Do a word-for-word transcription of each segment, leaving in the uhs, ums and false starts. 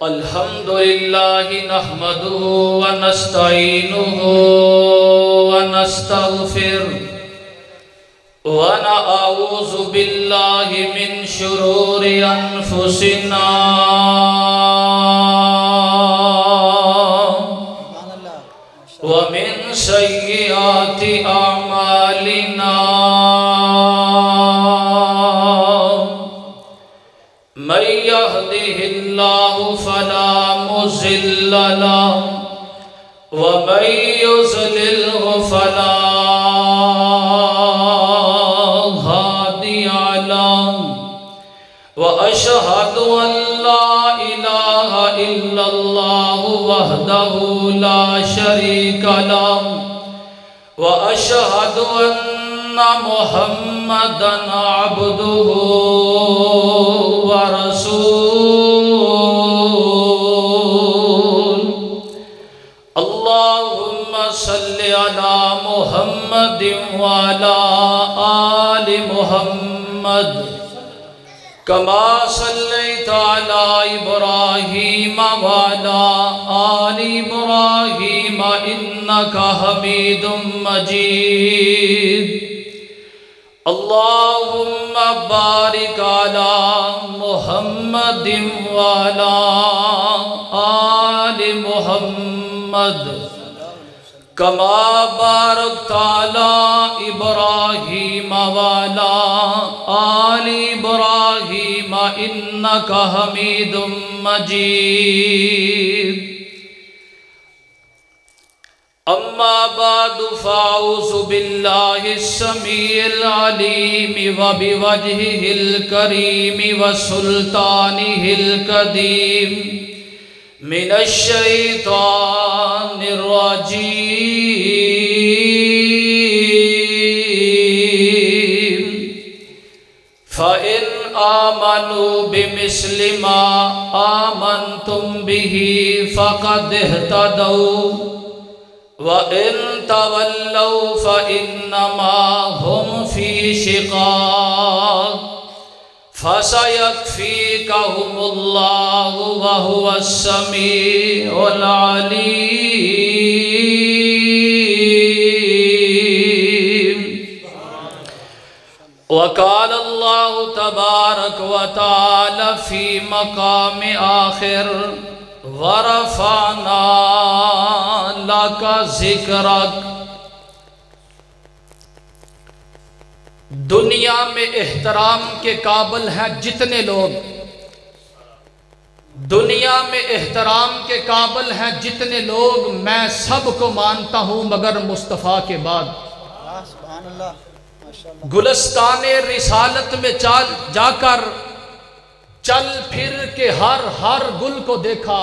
الحمد لله نحمده ونستعينه ونستغفره ونعوذ بالله من شرور أنفسنا ومن سيئات أعمالنا من يهده الله فلا مضل له ومن يضلل فلا هادي له وأشهد أن لا إله إلا الله وحده لا شريك له وأشهد أن محمدًا عبده ورسوله اللهم صل على محمد وعلى آل محمد كما صليت على إبراهيم وعلى آل إبراهيم إنك حميد مجيد اللهم بارك على محمد وعلى آل محمد كما باركت على إبراهيم وعلى آل إبراهيم إنك حميد مجيد أما بعد فأعوذ بالله السميع العليم وبوجهه الكريم وسلطانه القديم من الشيطان الرجيم فإن آمنوا بمثل ما آمنتم به فقد اهتدوا وَإِن تَوَلَّوْا فَإِنَّمَا هُمْ فِي شِقَاقٍ فَسَيَكْفِيكَهُمُ اللَّهُ وَهُوَ السَّمِيعُ الْعَلِيمُ وقال الله تبارك وتعالى في مقام آخر وَرَفَعْنَا لَكَ ذِكْرَكَ دنیا میں احترام کے قابل ہیں جتنے لوگ دنیا میں احترام کے قابل ہیں جتنے لوگ میں سب کو مانتا ہوں مگر مصطفیٰ کے بعد گلستان رسالت میں چال جا کر چل پھر کے ہر ہر گل کو دیکھا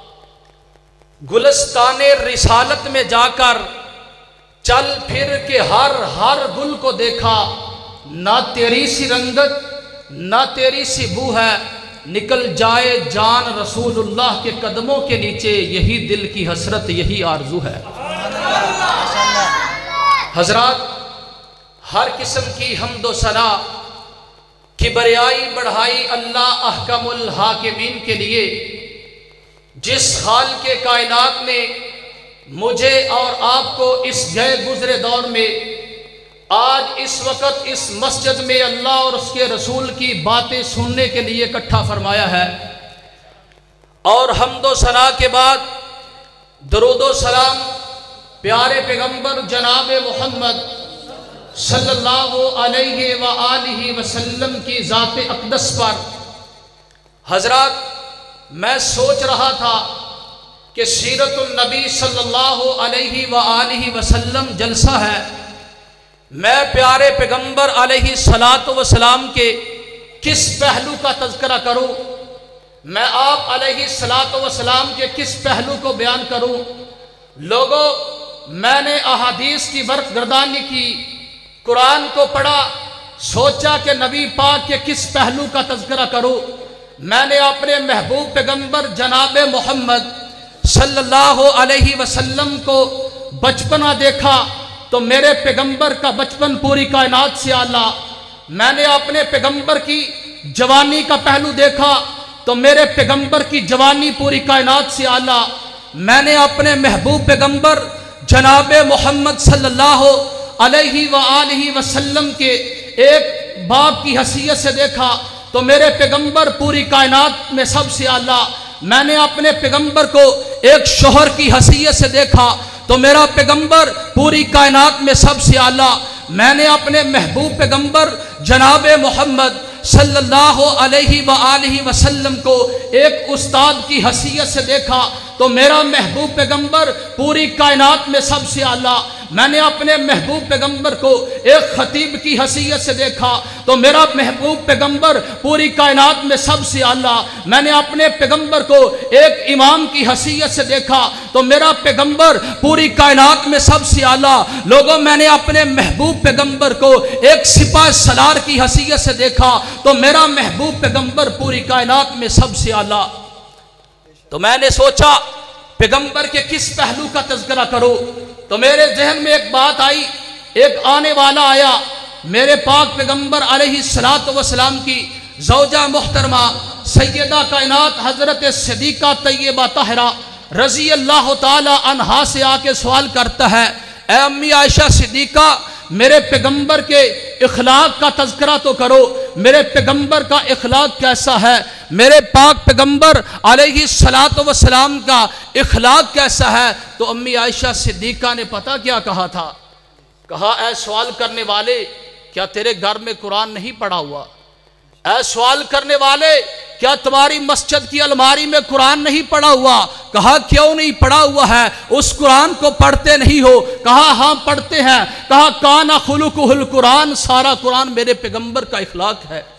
گلستان رسالت میں جا کر چل پھر کے ہر ہر گل کو دیکھا نہ تیری سی رنگت نہ تیری سی بو ہے نکل جائے جان رسول اللہ کے قدموں کے نیچے یہی دل کی حسرت یہی آرزو ہے حضرات ہر قسم کی حمد و ثنا کبریائی بڑھائی اللہ احکم الحاکمین کے لیے جس خال کے کائنات نے مجھے اور آپ کو اس گئے گزرے دور میں آج اس وقت اس مسجد میں اللہ اور اس کے رسول کی باتیں سننے کے لیے اکٹھا فرمایا ہے اور حمد و ثنا کے بعد درود و سلام پیارے پیغمبر جناب محمد صلی اللہ علیہ وآلہ وسلم کی ذات اقدس پر حضرات میں سوچ رہا تھا کہ سیرت النبی صلی اللہ علیہ وآلہ وسلم جلسہ ہے میں پیارے پیغمبر علیہ الصلاۃ والسلام کے کس پہلو کا تذکرہ کروں میں آپ علیہ الصلاۃ والسلام کے کس پہلو کو بیان کروں لوگوں میں نے احادیث کی برق گردانی کی قرآن کو پڑھا سوچا کہ نبی پاک کے کس پہلو کا تذکرہ کروں میں نے اپنے محبوب پیغمبر جناب محمد صلی اللہ علیہ وسلم کو بچپنا دیکھا تو میرے پیغمبر کا بچپن پوری کائنات سے اعلیٰ میں نے اپنے پیغمبر کی جوانی کا پہلو دیکھا تو میرے پیغمبر کی جوانی پوری کائنات سے اعلیٰ. میں نے اپنے محبوب پیغمبر جناب محمد صلی اللہ علیہ وآلہ وسلم کے ایک باپ کی حیثیت سے دیکھا تو میرے پیغمبر پوری کائنات میں سب سے اعلیٰ. میں نے اپنے پیغمبر کو ایک شوہر کی حیثیت سے دیکھا تو میرا پیغمبر پوری کائنات میں سب سے اعلیٰ. میں نے اپنے محبوب پیغمبر جناب محمد صلی اللہ علیہ وآلہ وسلم کو ایک استاد کی حیثیت سے دیکھا تو میرا محبوب پیغمبر پوری کائنات میں سب سے اعلیٰ. میں نے اپنے محبوب پیغمبر کو ایک خطیب کی حیثیت سے دیکھا تو میرا محبوب پیغمبر پوری کائنات میں سب سے اعلیٰ. میں نے اپنے پیغمبر کو ایک امام کی حیثیت سے دیکھا تو میرا پیغمبر پوری کائنات میں سب سے اعلیٰ. لوگوں میں نے اپنے محبوب پیغمبر کو ایک سپاہ سالار کی حیثیت سے دیکھا تو میرا محبوب پیغمبر پوری کائنات میں سب سے اعلیٰ. تو میں نے سوچا پیغمبر کے کس پہلو کا تذکرہ کروں تو میرے ذہن میں ایک بات آئی. ایک آنے والا آیا میرے پاک پیغمبر علیہ الصلوۃ والسلام کی زوجہ محترمہ سیدہ کائنات حضرت صدیقہ طیبہ طاہرہ رضی اللہ تعالی عنہا سے آ کے سوال کرتا ہے، اے امی عائشہ صدیقہ میرے پیغمبر کے اخلاق کا تذکرہ تو کرو، میرے پیغمبر کا اخلاق کیسا ہے، میرے پاک پیغمبر علیہ الصلوۃ والسلام کا اخلاق کیسا ہے. تو امی عائشہ صدیقہ نے پتہ کیا کہا تھا؟ کہا اے سوال کرنے والے کیا تیرے گھر میں قرآن نہیں پڑھا ہوا؟ اے سوال کرنے والے کیا تمہاری مسجد کی الماری میں قرآن نہیں پڑھا ہوا؟ کہا کیوں نہیں پڑھا ہوا ہے؟ اس قرآن کو پڑھتے نہیں ہو؟ کہا ہاں پڑھتے ہیں. کہا کانا خلقہ القرآن، سارا قرآن میرے پیغمبر کا اخلاق ہے.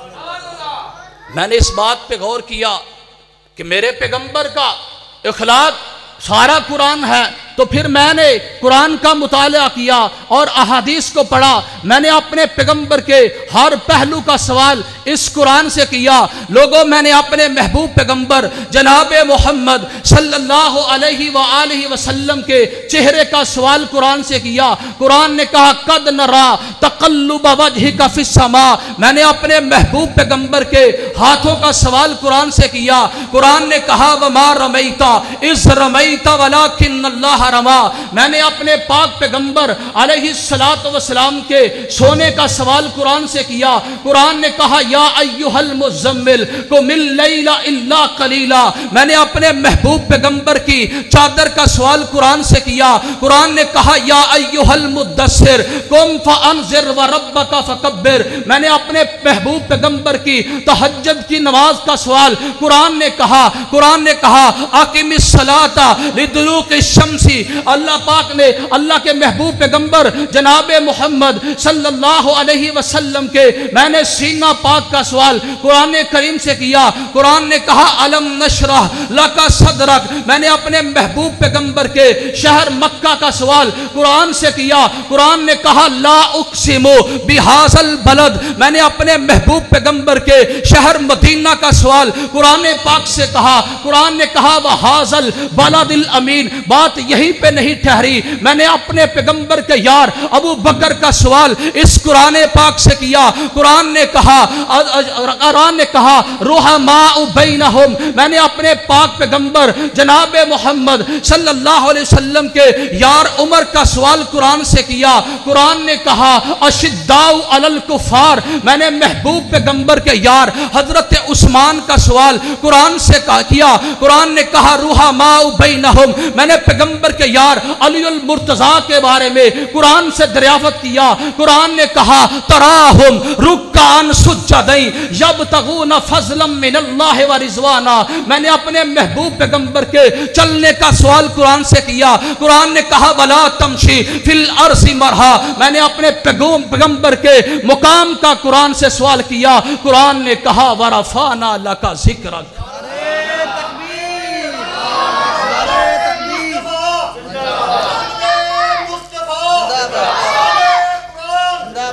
میں نے اس بات پہ غور کیا کہ میرے پیغمبر کا اخلاق سارا قرآن ہے تو پھر میں نے قرآن کا مطالعہ کیا اور احادیث کو پڑھا. میں نے اپنے پیغمبر کے ہر پہلو کا سوال اس قرآن سے کیا. لوگوں میں نے اپنے محبوب پیغمبر جناب محمد صلی اللہ علیہ وآلہ وسلم کے چہرے کا سوال قرآن سے کیا. قرآن نے کہا قد نرا تقلب وجہک فی السماء. میں نے اپنے محبوب پیغمبر کے ہاتھوں کا سوال قرآن سے کیا. قرآن نے کہا وما رمیت اذ رمیت ولکن اللہ رما. میں نے اپنے پاک پیغمبر علیہ الصلوۃ والسلام کے سونے کا سوال قرآن سے کیا. قرآن نے کہا یا ایھا المزمل قم اللیل الا قلیلا. میں نے اپنے محبوب پیغمبر کی چادر کا سوال قرآن سے کیا. قرآن نے کہا یا ایھا المدثر قم فانذر وربک فکبر. میں نے اپنے محبوب پیغمبر کی تہجد کی نماز کا سوال قرآن نے کہا. قرآن نے کہا اقم الصلاۃ لدلوق الشمس. اللہ پاک نے اللہ کے محبوب پیغمبر جناب محمد صلی اللہ علیہ وسلم کے میں نے سینہ پاک کا سوال قرآن کریم سے کیا. قرآن نے کہا الم نشرح لک صدرک. میں نے اپنے محبوب پیغمبر کے شہر مکہ کا سوال قرآن سے کیا. قرآن نے کہا لا اقسم بہذا البلد. میں نے اپنے محبوب پیغمبر کے شہر مدینہ کا سوال قرآن پاک سے کہا. قرآن نے کہا وہذا البلد الامین. بات یہیں پہ نہیں ٹھہری، میں نے اپنے پیغمبر کے یار ابو بکر کا سوال اس قرآن پاک سے کیا. قرآن نے کہا قرآن نے کہا رحماء بینہم. میں نے اپنے پاک پیغمبر جناب محمد صلی اللہ علیہ وسلم کے یار عمر کا سوال قرآن سے کیا. قرآن نے کہا اشداء علی الکفار. میں نے محبوب پیغمبر کے یار حضرت عثمان کا سوال قرآن سے کیا. قرآن نے کہا رحماء بینہم. میں نے پیغمبر کے یار علی المرتضیٰ کے بارے میں قرآن سے دریافت کیا. قرآن نے کہا تراہم رکعان سجدین یبتغون فضلا من اللہ ورضوانا. میں نے اپنے محبوب پیغمبر کے چلنے کا سوال قرآن سے کیا. قرآن نے کہا ولا تمشی فی الارض مرحا. میں نے اپنے پیغمبر کے مقام کا قرآن سے سوال کیا. قرآن نے کہا ورفعنا لک ذکرک.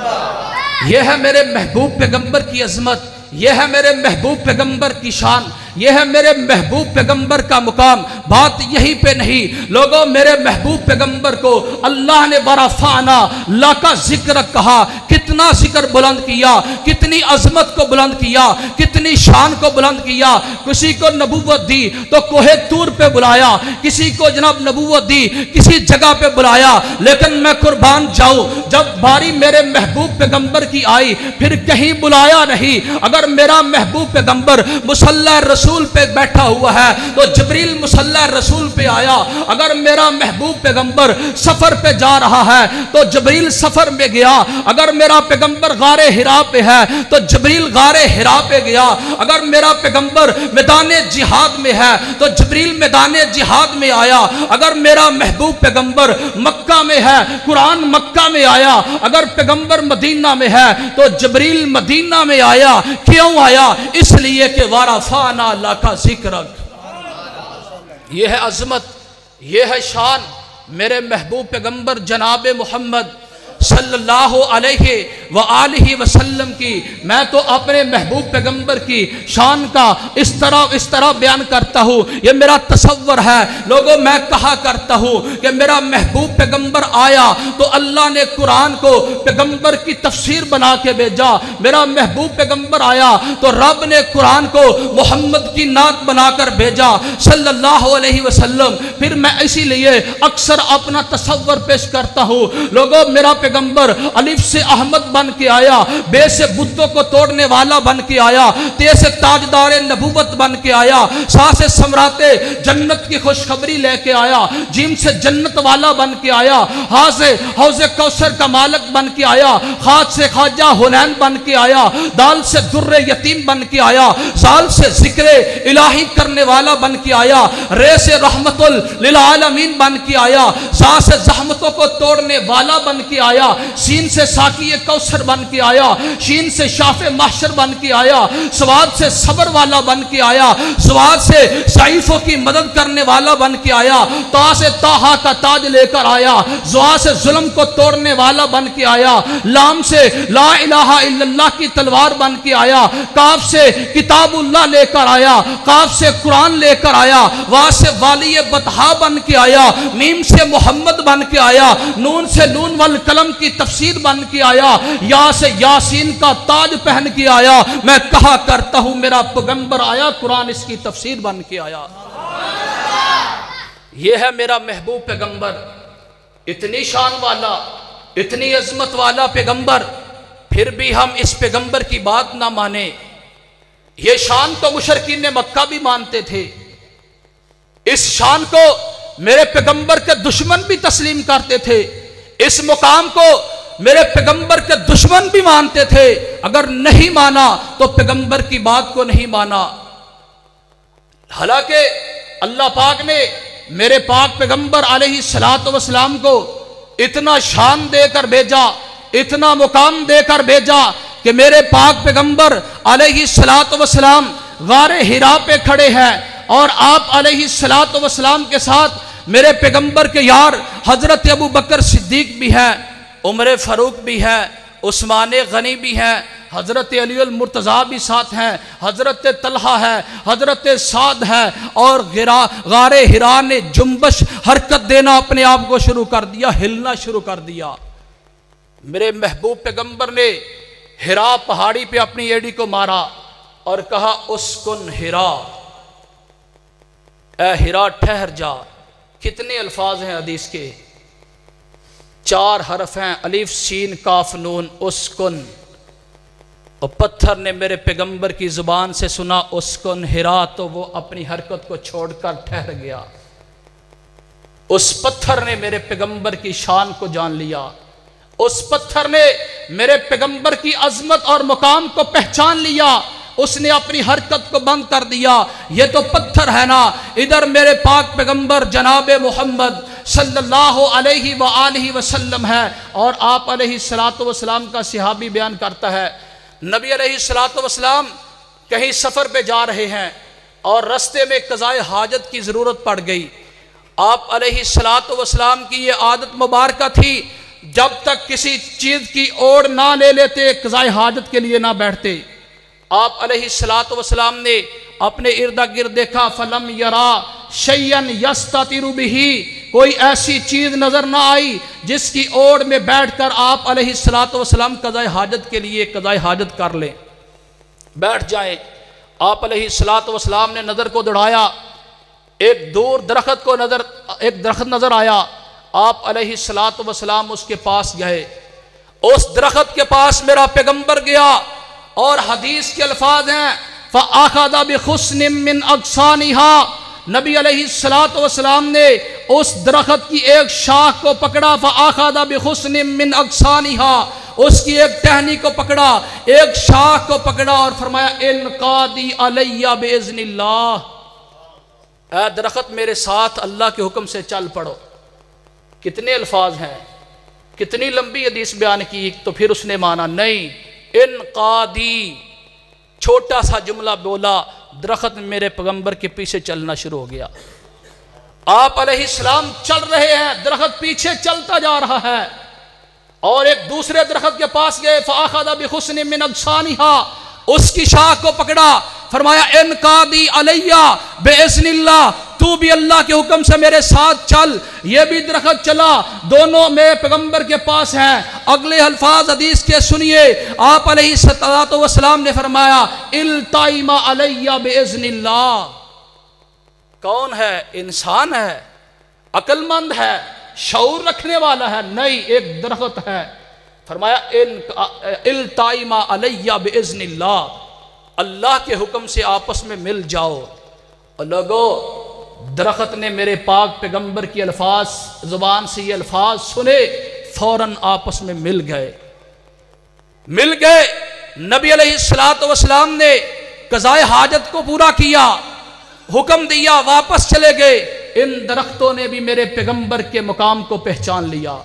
یہ ہے میرے محبوب پیغمبر کی عظمت، یہ ہے میرے محبوب پیغمبر کی شان، یہ ہے میرے محبوب پیغمبر کا مقام. بات یہی پہ نہیں لوگوں، میرے محبوب پیغمبر کو اللہ نے ورفعنا لک ذکرک کہا. کتنا ذکر بلند کیا، کتنی عظمت کو بلند کیا، کتنی شان کو بلند کیا. کسی کو نبوت دی تو کوہ طور پہ بلایا، کسی کو جناب نبوت دی کسی جگہ پہ بلایا. لیکن میں قربان جاؤں، جب باری میرے محبوب پیغمبر کی آئی پھر کہیں بلایا نہیں. اگر میرا محبوب پیغمبر مصلی رسول پہ بیٹھا ہوا ہے تو جبریل مصلی رسول پہ آیا. اگر میرا محبوب پیغمبر سفر پہ جا رہا ہے تو جبریل سفر میں گیا. اگر میرا پیغمبر غار حرا پہ ہے تو جبریل غار حرا پہ گیا. اگر میرا پیغمبر میدان جہاد میں ہے تو جبریل میدان جہاد میں آیا. اگر میرا محبوب پیغمبر مکہ میں ہے قرآن مکہ میں آیا. اگر پیغمبر مدینہ میں ہے تو جبریل مدینہ میں آیا. کیوں آیا؟ اس لیے کہ ورفعنا لک ذکرک. یہ ہے عظمت، یہ ہے شان میرے محبوب پیغمبر جناب محمد صلی اللہ علیہ وآلہ وسلم کی. میں تو اپنے محبوب پیغمبر کی شان کا اس طرح اس طرح بیان کرتا ہوں، یہ میرا تصور ہے. لوگوں میں کہا کرتا ہوں کہ میرا محبوب پیغمبر آیا تو اللہ نے قرآن کو پیغمبر کی تفسیر بنا کے بھیجا. میرا محبوب پیغمبر آیا تو رب نے قرآن کو محمد کی نعت بنا کر بھیجا صلی اللہ علیہ وسلم. پھر میں اسی لیے اکثر اپنا تصور پیش کرتا ہوں. لوگوں میرا پیغمبر الف سے احمد بن کے آیا، بے سے بتوں کو توڑنے والا بن کے آیا، تے سے تاجدار نبوت بن کے آیا، سا سے سمرات جنت کی خوشخبری لے کے آیا، جیم سے جنت والا بن کے آیا، ہا سے حوض کوثر کا مالک بن کے آیا، خاج سے خواجہ حنین بن کے آیا، دال سے در یتیم بن کے آیا، زال سے ذکر الہی کرنے والا بن کے آیا، رے سے رحمت للعالمین بن کے آیا، زا سے زحمتوں کو توڑنے والا بن کے آیا، سین سے ساقی کوثر بن کے آیا، شین سے شاف محشر بن کے آیا، سواد سے صبر والا بن کے آیا، سواد سے ضعیفوں کی مدد کرنے والا بن کے آیا، تا سے طٰہٰ کا تاج لے کر آیا، زوا سے ظلم کو توڑنے والا بن کے آیا، لام سے لا الہ الا اللہ کی تلوار بن کے آیا، کاف سے کتاب اللہ لے کر آیا، کاف سے قرآن لے کر آیا، وا سے والی بطحا بن کے آیا، میم سے محمد بن کے آیا، نون سے نون والقلم کی تفسیر بن کے آیا، یا سے یاسین کا تاج پہن کے آیا. میں کہا کرتا ہوں میرا پیغمبر آیا قرآن اس کی تفسیر بن کے آیا. یہ ہے میرا محبوب پیغمبر، اتنی شان والا، اتنی عظمت والا پیغمبر. پھر بھی ہم اس پیغمبر کی بات نہ مانیں. یہ شان تو مشرکین مکہ بھی مانتے تھے، اس شان کو میرے پیغمبر کے دشمن بھی تسلیم کرتے تھے، اس مقام کو میرے پیغمبر کے دشمن بھی مانتے تھے. اگر نہیں مانا تو پیغمبر کی بات کو نہیں مانا. حالانکہ اللہ پاک نے میرے پاک پیغمبر علیہ الصلوۃ والسلام کو اتنا شان دے کر بھیجا، اتنا مقام دے کر بھیجا کہ میرے پاک پیغمبر علیہ الصلوۃ والسلام غار حرا پہ کھڑے ہیں اور آپ علیہ الصلوۃ والسلام کے ساتھ میرے پیغمبر کے یار حضرت ابو بکر صدیق بھی ہیں، عمر فاروق بھی ہے، عثمان غنی بھی ہیں، حضرت علی المرتضیٰ بھی ساتھ ہیں، حضرت طلحہ ہے، حضرت سعد ہے. اور غار حرا نے جنبش حرکت دینا اپنے آپ کو شروع کر دیا، ہلنا شروع کر دیا. میرے محبوب پیغمبر نے حرا پہاڑی پہ اپنی ایڑی کو مارا اور کہا اسکن حرا، اے حرا ٹھہر جا. کتنے الفاظ ہیں حدیث کے؟ چار حرف ہیں، الف سین کاف نون. اسکن، اور پتھر نے میرے پیغمبر کی زبان سے سنا اسکن حرا تو وہ اپنی حرکت کو چھوڑ کر ٹھہر گیا. اس پتھر نے میرے پیغمبر کی شان کو جان لیا، اس پتھر نے میرے پیغمبر کی عظمت اور مقام کو پہچان لیا، اس نے اپنی حرکت کو بند کر دیا. یہ تو پتھر ہے نا، ادھر میرے پاک پیغمبر جناب محمد صلی اللہ علیہ وآلہ وسلم ہے. اور آپ علیہ الصلوۃ والسلام کا صحابی بیان کرتا ہے، نبی علیہ الصلوۃ والسلام کہیں سفر پہ جا رہے ہیں اور رستے میں قضائے حاجت کی ضرورت پڑ گئی. آپ علیہ الصلوۃ والسلام کی یہ عادت مبارکہ تھی، جب تک کسی چیز کی اوڑ نہ لے لیتے قضائے حاجت کے لیے نہ بیٹھتے. آپ علیہ الصلوۃ والسلام نے اپنے ارد گرد دیکھا، فلم یرا شیئن یستتر بہ، کوئی ایسی چیز نظر نہ آئی جس کی اوڑ میں بیٹھ کر آپ علیہ الصلوۃ والسلام قضاء حاجت کے لیے قضاء حاجت کر لیں، بیٹھ جائیں۔ آپ علیہ الصلوۃ والسلام نے نظر کو دوڑایا، ایک دور درخت کو نظر ایک درخت نظر آیا، آپ علیہ الصلوۃ والسلام اس کے پاس گئے، اس درخت کے پاس میرا پیغمبر گیا، اور حدیث کے الفاظ ہیں فَأَخَذَ بِخُصْنٍ مِّنْ أَغْصَانِهَا، نبی علیہ الصلوۃ والسلام نے اس درخت کی ایک شاخ کو پکڑا، فَأَخَذَ بِخُصْنٍ مِّنْ أَغْصَانِهَا، اس کی ایک ٹہنی کو پکڑا، ایک شاخ کو پکڑا، اور فرمایا انقادی علیہ بِإِذْنِ اللہ، اے درخت میرے ساتھ اللہ کے حکم سے چل پڑو۔ کتنے الفاظ ہیں، کتنی لمبی حدیث بیان کی، تو پھر اس نے مانا نہیں، انقادی، چھوٹا سا جملہ بولا، درخت میرے پیغمبر کے پیچھے چلنا شروع ہو گیا۔ آپ علیہ السلام چل رہے ہیں، درخت پیچھے چلتا جا رہا ہے، اور ایک دوسرے درخت کے پاس گئے، فَأَخَذَ بِخُصْنٍ مِّنْ أَغْصَانِهَا، اس کی شاخ کو پکڑا، فرمایا انقادی علیہ بِإِذْنِ اللہ، تو بھی اللہ کے حکم سے میرے ساتھ چل۔ یہ بھی درخت چلا، دونوں میں پیغمبر کے پاس ہیں۔ اگلے الفاظ حدیث کے سنیے، آپ علیہ الصلوۃ والسلام نے فرمایا التئم علیہ بِإِذْنِ اللہ۔ کون ہے؟ انسان ہے، عقل مند ہے، شعور رکھنے والا ہے؟ نہیں، ایک درخت ہے۔ فرمایا التئم علیہ بِإِذْنِ اللہ، اللہ کے حکم سے آپس میں مل جاؤ۔ اور لوگوں، درخت نے میرے پاک پیغمبر کی الفاظ زبان سے یہ الفاظ سنے، فوراً آپس میں مل گئے مل گئے نبی علیہ الصلوۃ والسلام نے قضاء حاجت کو پورا کیا، حکم دیا، واپس چلے گئے۔ ان درختوں نے بھی میرے پیغمبر کے مقام کو پہچان لیا۔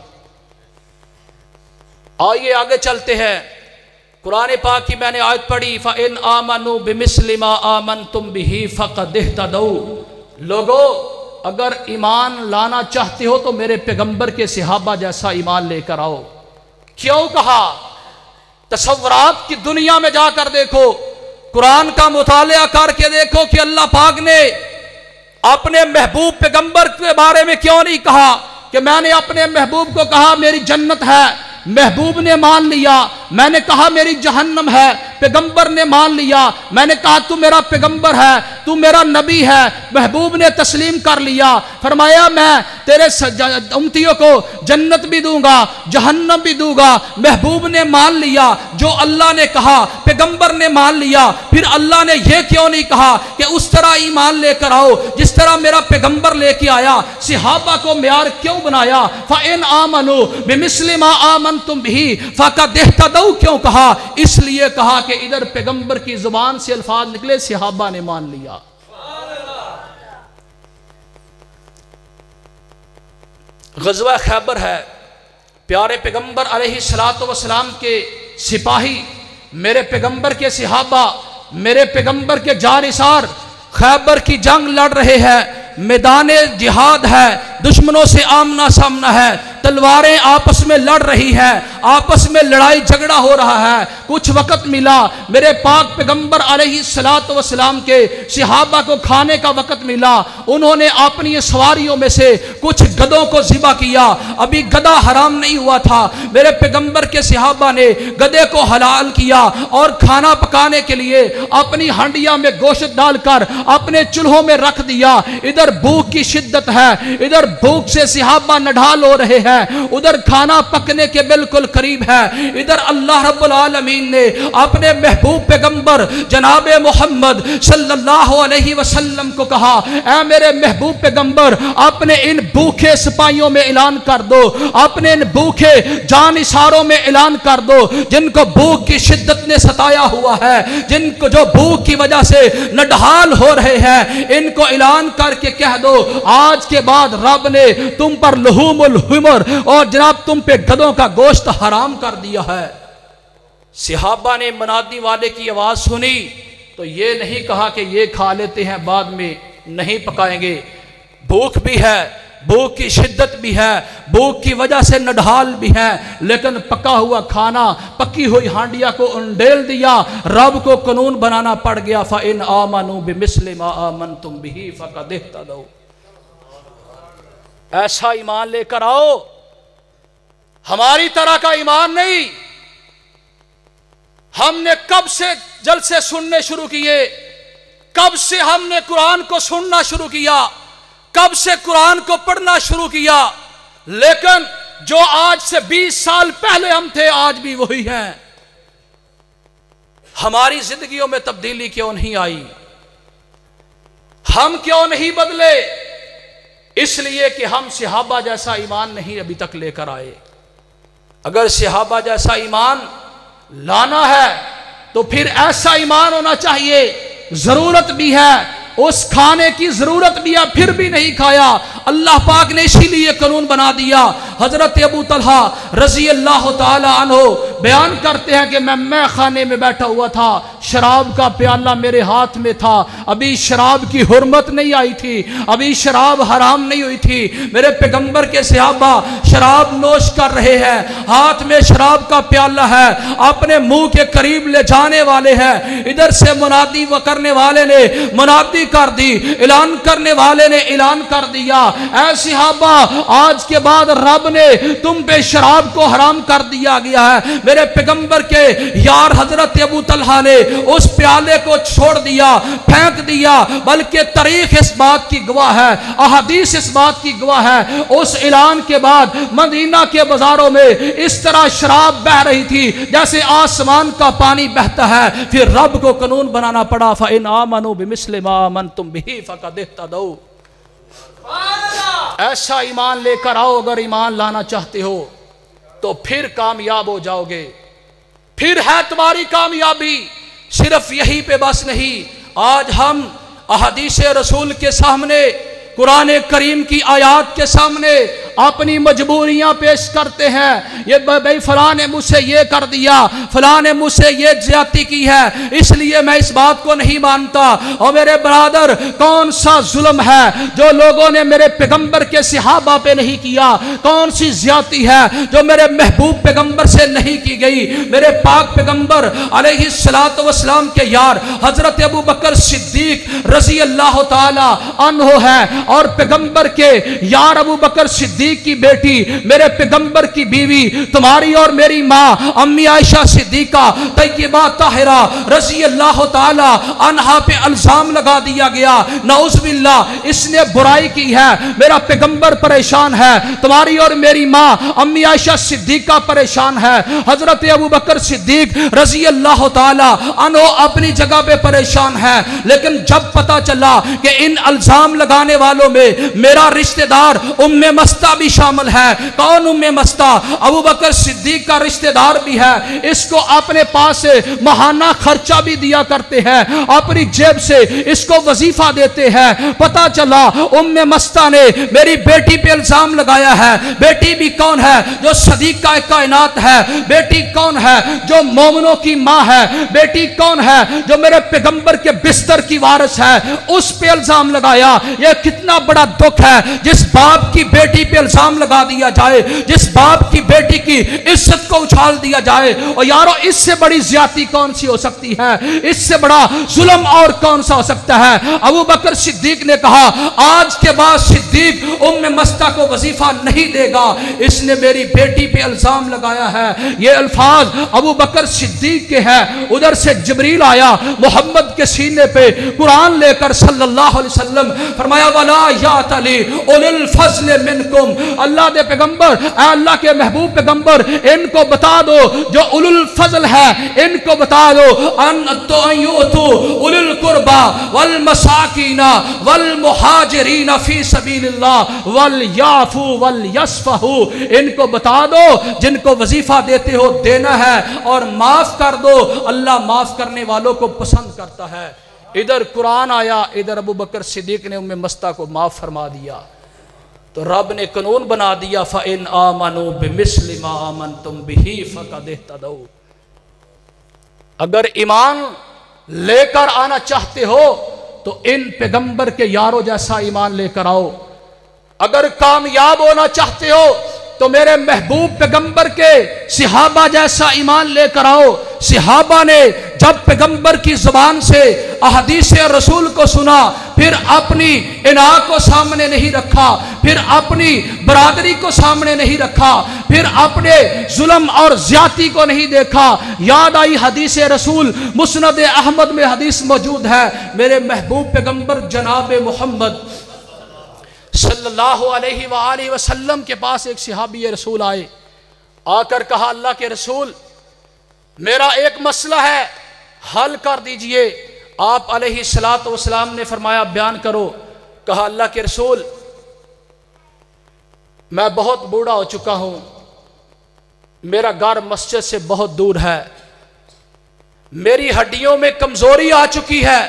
آئیے آگے چلتے ہیں۔ قرآن پاک کی میں نے آیت پڑھی، فَإِنْ آمَنُوا بِمِثْلِ مَا آمَنْتُمْ بِهِ فَقَدِ اهْتَدَوْا، لوگو اگر ایمان لانا چاہتے ہو تو میرے پیغمبر کے صحابہ جیسا ایمان لے کر آؤ۔ کیوں کہا؟ تصورات کی دنیا میں جا کر دیکھو، قرآن کا مطالعہ کر کے دیکھو کہ اللہ پاک نے اپنے محبوب پیغمبر کے بارے میں کیوں نہیں کہا کہ میں نے اپنے محبوب کو کہا میری جنت ہے، محبوب نے مان لیا۔ میں نے کہا میری جہنم ہے، پیغمبر نے مان لیا۔ میں نے کہا تو میرا پیغمبر ہے، تو میرا نبی ہے، محبوب نے تسلیم کر لیا۔ فرمایا میں تیرے امتیوں کو جنت بھی دوں گا، جہنم بھی دوں گا۔ محبوب نے مان لیا، جو اللہ نے کہا پیغمبر نے مان لیا۔ پھر اللہ نے یہ کیوں نہیں کہا کہ اس طرح ایمان لے کر آؤ جس طرح میرا پیغمبر لے کے آیا؟ صحابہ کو معیار کیوں بنایا؟ فَإِنْ آمَنُوا بِمِثْلِ مَا آمَنْتُمْ بِهِ فَقَدِ اهْتَدَوْا، کیوں کہا؟ اس لیے کہا کہ ادھر پیغمبر کی زبان سے الفاظ نکلے، صحابہ نے مان لیا۔ غزوہ خیبر ہے، پیارے پیغمبر علیہ الصلوۃ والسلام کے سپاہی، میرے پیغمبر کے صحابہ، میرے پیغمبر کے جانثار خیبر کی جنگ لڑ رہے ہیں، میدان جہاد ہے، دشمنوں سے آمنا سامنا ہے، تلواریں آپس میں لڑ رہی ہیں، آپس میں لڑائی جھگڑا ہو رہا ہے۔ کچھ وقت ملا، میرے پاک پیغمبر علیہ الصلوۃ والسلام کے صحابہ کو کھانے کا وقت ملا۔ انہوں نے اپنی سواریوں میں سے کچھ گدوں کو ذبح کیا۔ ابھی گدا حرام نہیں ہوا تھا، میرے پیغمبر کے صحابہ نے گدے کو حلال کیا اور کھانا پکانے کے لیے اپنی ہانڈیاں میں گوشت ڈال کر اپنے چولہوں میں رکھ دیا۔ ادھر بھوک کی شدت ہے، ادھر بھوک سے صحابہ نڈھال ہو رہے ہیں، ادھر کھانا پکنے کے بالکل قریب ہے۔ ادھر اللہ رب العالمین نے اپنے محبوب پیغمبر جناب محمد صلی اللہ علیہ وسلم کو کہا، اے میرے محبوب پیغمبر، اپنے ان بھوکے سپاہیوں میں اعلان کر دو، اپنے ان بھوکے جانثاروں میں اعلان کر دو جن کو بھوک کی شدت نے ستایا ہوا ہے، جن کو جو بھوک کی وجہ سے نڈھال ہو رہے ہیں، ان کو اعلان کر کے کہہ دو آج کے بعد رب نے تم پر لحوم الحمر اور جناب تم پہ گدوں کا گوشت حرام کر دیا ہے۔ صحابہ نے منادی والے کی آواز سنی تو یہ نہیں کہا کہ یہ کھا لیتے ہیں بعد میں نہیں پکائیں گے، بھوک بھی ہے، भूख की शिद्दत भी है, भूख की वजह से नढाल भी है, लेकिन पका हुआ खाना, पकी हुई हांडिया को उंडेल दिया, रब को कानून बनाना पड़ गया। फ़इन आमनू बिमिस्लि मा आमनतुम बिही फ़क़द इह्तदौ। ऐसा ईमान लेकर आओ, हमारी तरह का ईमान नहीं। हमने कब से जलसे सुनने शुरू किए, कब से हमने कुरान को सुनना शुरू किया, कब से कुरान को पढ़ना शुरू किया, लेकिन जो आज से बीस साल पहले हम थे आज भी वही हैं। हमारी जिंदगियों में तब्दीली क्यों नहीं आई, हम क्यों नहीं बदले? इसलिए कि हम सहाबा जैसा ईमान नहीं अभी तक लेकर आए। अगर सहाबा जैसा ईमान लाना है तो फिर ऐसा ईमान होना चाहिए, जरूरत भी है, उस खाने की जरूरत भी है, फिर भी नहीं खाया। अल्लाह पाक ने इसीलिए कानून बना दिया। हजरत अबू तलहा रजी अल्लाह ताला अन्हो बयान करते हैं कि मैं मैं खाने में बैठा हुआ था, शराब का प्याला मेरे हाथ में था, अभी शराब की हुर्मत नहीं आई थी, अभी शराब हराम नहीं हुई थी। मेरे पैगंबर के सहाबा शराब नोश कर रहे हैं, हाथ में शराब का प्याला है, अपने मुंह के करीब ले जाने वाले हैं। इधर से मुनादी व करने वाले ने मुनादी कर दी, ऐलान करने वाले ने ऐलान कर दिया, ऐ सहाबा आज के बाद रब ने तुम पे शराब को हराम कर दिया गया है। मेरे पैगंबर के यार हजरत अबू तलहा ने उस प्याले को छोड़ दिया, फेंक दिया, बल्कि तारीख इस बात की गवाह है, अहादीस इस बात की गवाह है। उस ऐलान के बाद मदीना के बाजारों में इस तरह शराब बह रही थी जैसे आसमान का पानी बहता है। फिर रब को कानून बनाना पड़ा, फ़इन आमनू बिमिस्लि मा आमनतुम बिही फ़क़द इह्तदौ। ऐसा ईमान लेकर आओ। अगर ईमान लाना चाहते हो तो फिर कामयाब हो जाओगे, फिर है तुम्हारी कामयाबी। सिर्फ यही पे बस नहीं, आज हम अहदीस रसूल के सामने, कुरान करीम की आयात के सामने अपनी मजबूरियां पेश करते हैं। ये भाई फलां ने मुझसे ये कर दिया, फलां ने मुझसे ये ज्यादती की है, इसलिए मैं इस बात को नहीं मानता। और मेरे बरादर, कौन सा जुल्म है जो लोगों ने मेरे पैगंबर के सहाबा पे नहीं किया? कौन सी ज्यादती है जो मेरे महबूब पैगंबर से नहीं की गई? मेरे पाक पैगंबर अलैहिस्सलातु वस्सलाम के यार हजरत अबू बकर सिद्दीक रजी अल्लाह ताला अन्हो है, और पैगंबर के यार अबू बकर सिद्दीक की बेटी, मेरे पैगंबर की बीवी, तुम्हारी और मेरी माँ अम्मी आयशा सिद्दीका तय्यबा ताहिरा रज़ी अल्लाह ताला अन्हा पे इल्जाम लगा दिया गया, नऊज़ बिल्लाह इसने बुराई की है, मेरा पैगंबर परेशान है, तुम्हारी और मेरी माँ अम्मी आयशा सिद्दीका परेशान है। हजरत अबू बकर सिद्दीक रज़ी अल्लाह ताला अन्हो अपनी जगह पे परेशान है, लेकिन जब पता चला कि इन इल्जाम लगाने वालों में मेरा रिश्तेदार उम्मे मस्ता भी शामिल है। कौन उम्मे मस्ता? अबू बकर सिद्दीक का रिश्तेदार भी है, इसको अपने पास से महाना खर्चा भी दिया करते हैं, अपनी जेब से इसको वजीफा देते हैं। पता चला उम्मे मस्ता ने मेरी बेटी पे इल्जाम लगाया है। बेटी भी कौन है? जो सदीका कायनात है। बेटी कौन है? जो मोमिनों की माँ है। बेटी कौन है? जो मेरे पैगंबर के बिस्तर की वारिस है, उस पे इल्जाम लगाया। यह कितना बड़ा दुख है जिस बाप की बेटी पे इल्जाम लगा दिया जाए, जिस बाप की बेटी की इज्जत को उछाल दिया जाए। और यारो, इससे बड़ी ज्यादती कौन सी हो सकती है? इससे बड़ा जुल्म और कौन सा हो सकता है? अबू बकर सिद्दीक ने कहा, आज के बाद सिद्दीक उम्मे मस्ता को वजीफा नहीं देगा, इसने मेरी बेटी पे इल्जाम लगाया है। ये अल्फाज अबू बकर सिद्दीक के हैं। उधर से जिब्रील आया मोहम्मद के सीने पे कुरान लेकर सल्लल्लाहु अलैहि वसल्लम, फरमाया वला यातली उलुल फज़ल मिनकुम। अल्लाह दे पैगंबर, अल्लाह के महबूब पैगंबर, इनको बता दो जो उलुल फज़ल है, इनको बता दो अन तुयतु उलुल कुर्बा वल मसाकीना वल मुहाजिरीना फी सबीलिल्लाह वल याफू वल यस्फहू। इनको बता दो जिनको वजीफा देते हो देना है, और माफ कर दो, अल्लाह माफ करने वालों को पसंद करता है। इधर कुरान आया, इधर अबू बकर सिद्दीक ने उम्मे मस्ता को माफ फरमा दिया। तो रब ने कानून बना दिया, फ़इन आमनू बिमिस्लि मा आमनतुम बिही फ़क़द इह्तदौ। अगर ईमान लेकर आना चाहते हो तो इन पैगंबर के यारों जैसा ईमान लेकर आओ। اگر کامیاب ہونا چاہتے ہو تو میرے محبوب پیغمبر کے صحابہ جیسا ایمان لے کر آؤ۔ صحابہ نے جب پیغمبر کی زبان سے احادیث رسول کو سنا، پھر اپنی انا کو سامنے نہیں رکھا، پھر اپنی برادری کو سامنے نہیں رکھا، پھر اپنے ظلم اور زیادتی کو نہیں دیکھا۔ یاد آئی حدیث رسول، مسند احمد میں حدیث موجود ہے، میرے محبوب پیغمبر جناب محمد صلی اللہ علیہ وآلہ وسلم کے پاس ایک صحابی رسول آئے، آ کر کہا اللہ کے رسول میرا ایک مسئلہ ہے، حل کر دیجئے۔ آپ علیہ الصلوۃ والسلام نے فرمایا بیان کرو۔ کہا اللہ کے رسول میں بہت بوڑھا ہو چکا ہوں، میرا گھر مسجد سے بہت دور ہے، میری ہڈیوں میں کمزوری آ چکی ہے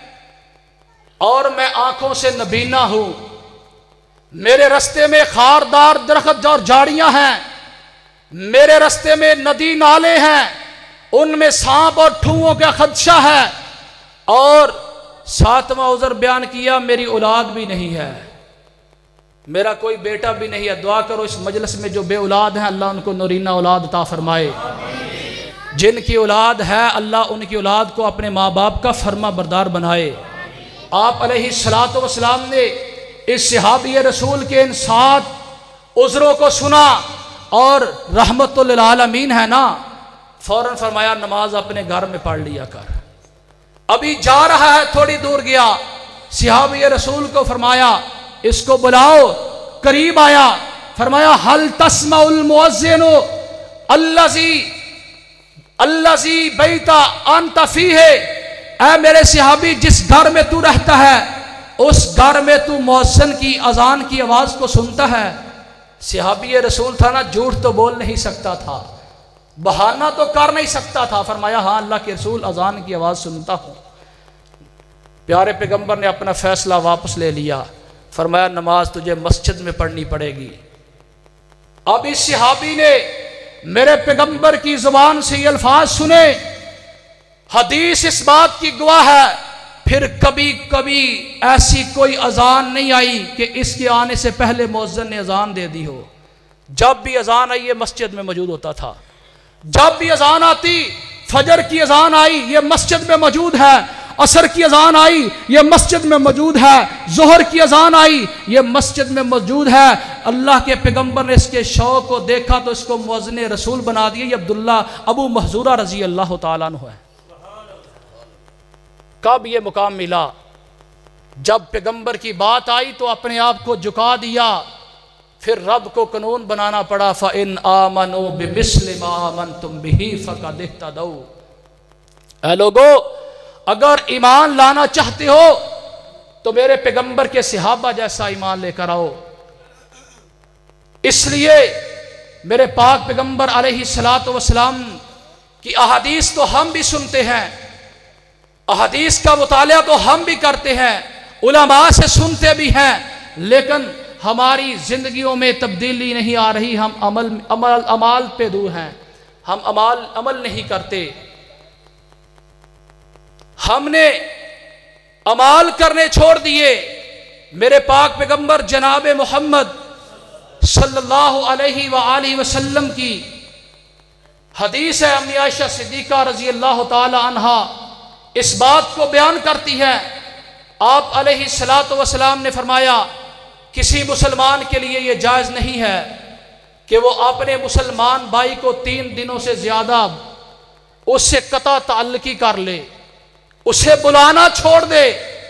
اور میں آنکھوں سے نبینا ہوں، میرے رستے میں خاردار درخت اور جھاڑیاں ہیں، میرے رستے میں ندی نالے ہیں، ان میں سانپ اور ٹھوؤں کا خدشہ ہے، اور ساتواں عذر بیان کیا میری اولاد بھی نہیں ہے، میرا کوئی بیٹا بھی نہیں ہے۔ دعا کرو اس مجلس میں جو بے اولاد ہیں اللہ ان کو نورینہ اولاد عطا فرمائے، جن کی اولاد ہے اللہ ان کی اولاد کو اپنے ماں باپ کا فرما بردار بنائے۔ آپ علیہ الصلوۃ والسلام نے اس صحابی رسول کے ان سات عذروں کو سنا اور رحمت للعالمین ہے نا، فوراً فرمایا نماز اپنے گھر میں پڑھ لیا کر۔ ابھی جا رہا ہے، تھوڑی دور گیا، صحابی رسول کو فرمایا اس کو بلاؤ، قریب آیا، فرمایا حل تسمع المؤذن الذی الذی بیت انت فیہ، اے میرے صحابی جس گھر میں تو رہتا ہے اس گھر میں تو مؤذن کی اذان کی آواز کو سنتا ہے؟ صحابی رسول تھا نا، جھوٹ تو بول نہیں سکتا تھا، بہانہ تو کر نہیں سکتا تھا، فرمایا ہاں اللہ کے رسول اذان کی آواز سنتا ہوں۔ پیارے پیغمبر نے اپنا فیصلہ واپس لے لیا، فرمایا نماز تجھے مسجد میں پڑھنی پڑے گی۔ اب اس صحابی نے میرے پیغمبر کی زبان سے یہ الفاظ سنے، حدیث اس بات کی گواہ ہے، پھر کبھی کبھی ایسی کوئی اذان نہیں آئی کہ اس کے آنے سے پہلے مؤذن نے اذان دے دی ہو۔ جب بھی اذان آئی یہ مسجد میں موجود ہوتا تھا، جب بھی اذان آتی، فجر کی اذان آئی یہ مسجد میں موجود ہے، عصر کی اذان آئی یہ مسجد میں موجود ہے، ظہر کی اذان آئی یہ مسجد میں موجود ہے۔ اللہ کے پیغمبر نے اس کے شوق کو دیکھا تو اس کو مؤذن رسول بنا دیا۔ یہ عبداللہ ابو محذورہ رضی اللہ تعالیٰ عنہ ہے۔ کب یہ مقام ملا؟ جب پیغمبر کی بات آئی تو اپنے آپ کو جھکا دیا، پھر رب کو قانون بنانا پڑا، فَإِنْ آمَنُوا بِمِثْلِ مَا آمَنْتُمْ بِهِ فَقَدِ اهْتَدَوْا۔ اے لوگو اگر ایمان لانا چاہتے ہو تو میرے پیغمبر کے صحابہ جیسا ایمان لے کر آؤ۔ اس لیے میرے پاک پیغمبر علیہ الصلوۃ والسلام کی احادیث تو ہم بھی سنتے ہیں، احادیث کا مطالعہ تو ہم بھی کرتے ہیں، علماء سے سنتے بھی ہیں، لیکن ہماری زندگیوں میں تبدیلی نہیں آ رہی، ہم عمل عمل عمال پہ دور ہیں، ہم عمال عمل نہیں کرتے، ہم نے عمال کرنے چھوڑ دیے۔ میرے پاک پیغمبر جناب محمد صلی اللہ علیہ وآلہ وسلم کی حدیث ہے، امی عائشہ صدیقہ رضی اللہ تعالی عنہا اس بات کو بیان کرتی ہے، آپ علیہ الصلوۃ والسلام نے فرمایا کسی مسلمان کے لیے یہ جائز نہیں ہے کہ وہ اپنے مسلمان بھائی کو تین دنوں سے زیادہ اس سے قطع تعلقی کر لے، اسے بلانا چھوڑ دے،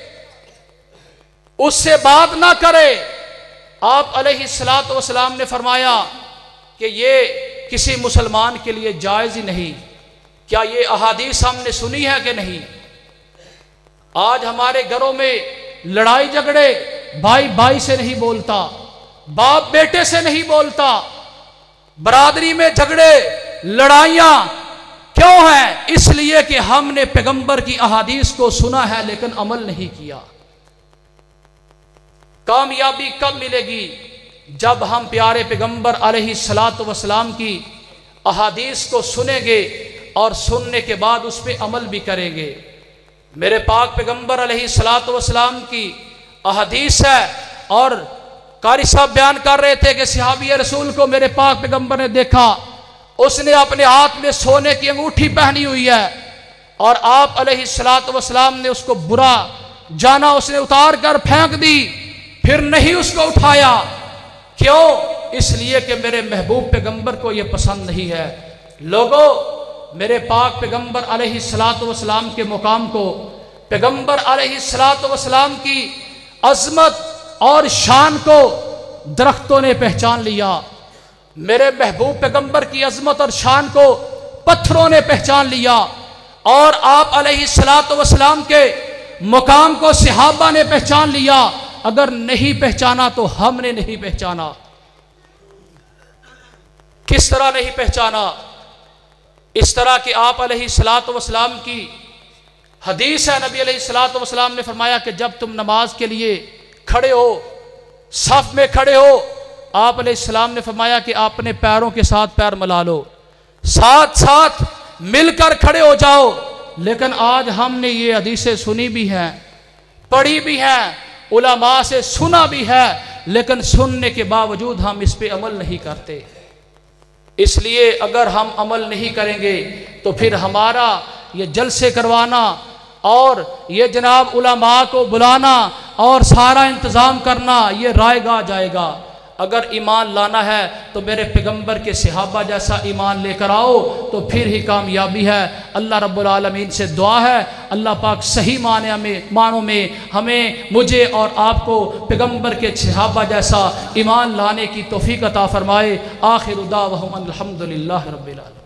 اس سے بات نہ کرے۔ آپ علیہ الصلوۃ والسلام نے فرمایا کہ یہ کسی مسلمان کے لیے جائز ہی نہیں۔ کیا یہ احادیث ہم نے سنی ہے کہ نہیں؟ آج ہمارے گھروں میں لڑائی جھگڑے، بھائی بھائی سے نہیں بولتا، باپ بیٹے سے نہیں بولتا، برادری میں جھگڑے لڑائیاں کیوں ہیں؟ اس لیے کہ ہم نے پیغمبر کی احادیث کو سنا ہے لیکن عمل نہیں کیا۔ کامیابی کب ملے گی؟ جب ہم پیارے پیغمبر علیہ الصلوۃ والسلام کی احادیث کو سنیں گے اور سننے کے بعد اس پہ عمل بھی کریں گے۔ میرے پاک پیغمبر علیہ الصلوۃ والسلام کی احادیث ہے اور कारी साहब बयान कर रहे थे कि सहाबी रसूल को मेरे पाक पैगंबर ने देखा, उसने अपने हाथ में सोने की अंगूठी पहनी हुई है और आप अलैहिस्सलातु वस्सलाम ने उसको बुरा जाना, उसने उतार कर फेंक दी, फिर नहीं उसको उठाया। क्यों? इसलिए कि मेरे महबूब पैगंबर को यह पसंद नहीं है। लोगों, मेरे पाक पैगंबर अलैहिस्सलातु वस्सलाम के मुकाम को, पैगंबर अलैहिस्सलातु वस्सलाम की अजमत और शान को दरख्तों ने पहचान लिया। मेरे महबूब पैगंबर की अजमत और शान को पत्थरों ने पहचान लिया और आप अलैहिस्सलातु वस्सलाम के मुकाम को सहाबा ने पहचान लिया। अगर नहीं पहचाना तो हमने नहीं पहचाना। किस तरह नहीं पहचाना? इस तरह कि आप अलैहिस्सलातु वस्सलाम की हदीस है, नबी अलैहिस्सलातु वस्सलाम ने फरमाया कि जब तुम नमाज के लिए खड़े हो, सफ में खड़े हो, आप अलैहिस्सलाम ने फरमाया कि अपने पैरों के साथ पैर मिला लो, साथ साथ मिलकर खड़े हो जाओ। लेकिन आज हमने ये हदीसें सुनी भी हैं, पढ़ी भी हैं, उलमा से सुना भी है, लेकिन सुनने के बावजूद हम इस पे अमल नहीं करते। इसलिए अगर हम अमल नहीं करेंगे तो फिर हमारा ये जलसे करवाना और ये जनाब उलमा को बुलाना और सारा इंतज़ाम करना ये रायगा जाएगा। अगर ईमान लाना है तो मेरे पैगंबर के सहाबा जैसा ईमान लेकर आओ, तो फिर ही कामयाबी है। अल्लाह रब्बुल आलमीन से दुआ है, अल्लाह पाक सही माने में मानों में हमें, मुझे और आपको पैगंबर के सहाबा जैसा ईमान लाने की तौफीक अता फरमाए। आखिर दावहुम अल्हम्दुलिल्लाहि रब्बिल आलमीन।